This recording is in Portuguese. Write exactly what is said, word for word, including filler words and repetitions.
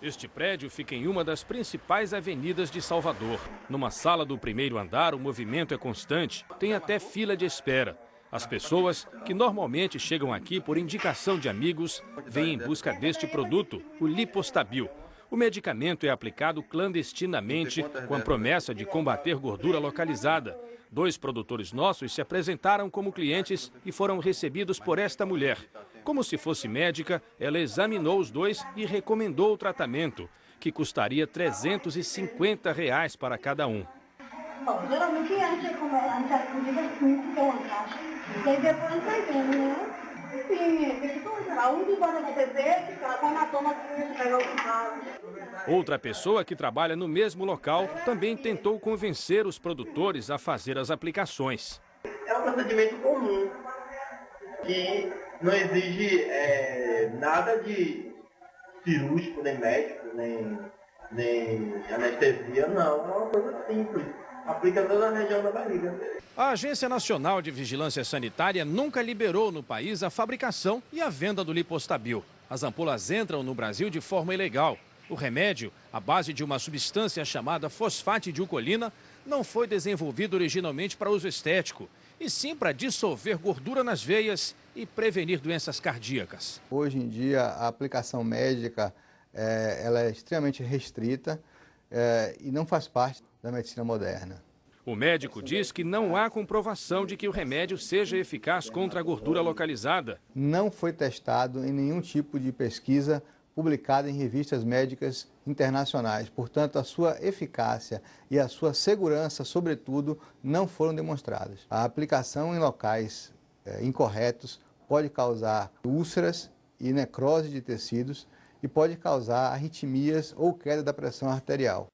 Este prédio fica em uma das principais avenidas de Salvador. Numa sala do primeiro andar, o movimento é constante, tem até fila de espera. As pessoas, que normalmente chegam aqui por indicação de amigos, vêm em busca deste produto, o Lipostabil. O medicamento é aplicado clandestinamente com a promessa de combater gordura localizada. Dois produtores nossos se apresentaram como clientes e foram recebidos por esta mulher. Como se fosse médica, ela examinou os dois e recomendou o tratamento, que custaria trezentos e cinquenta reais para cada um. Bom, geralmente antes, como a gente atendida cinco pela caixa, e aí depois vai vendo, né? Sim, tem que tomar. Um que pode acontecer, que ela vai na toma de pegar o carro. Outra pessoa que trabalha no mesmo local também tentou convencer os produtores a fazer as aplicações. É um procedimento comum, que não exige é, nada de cirúrgico, nem médico, nem, nem anestesia, não. É uma coisa simples. Aplica toda a região da barriga. A Agência Nacional de Vigilância Sanitária nunca liberou no país a fabricação e a venda do Lipostabil. As ampolas entram no Brasil de forma ilegal. O remédio, à base de uma substância chamada fosfatidilcolina, não foi desenvolvido originalmente para uso estético, e sim para dissolver gordura nas veias e prevenir doenças cardíacas. Hoje em dia, a aplicação médica é, ela é extremamente restrita é, e não faz parte da medicina moderna. O médico diz que não há comprovação de que o remédio seja eficaz contra a gordura localizada. Não foi testado em nenhum tipo de pesquisa publicada em revistas médicas internacionais. Portanto, a sua eficácia e a sua segurança, sobretudo, não foram demonstradas. A aplicação em locais é, incorretos pode causar úlceras e necrose de tecidos e pode causar arritmias ou queda da pressão arterial.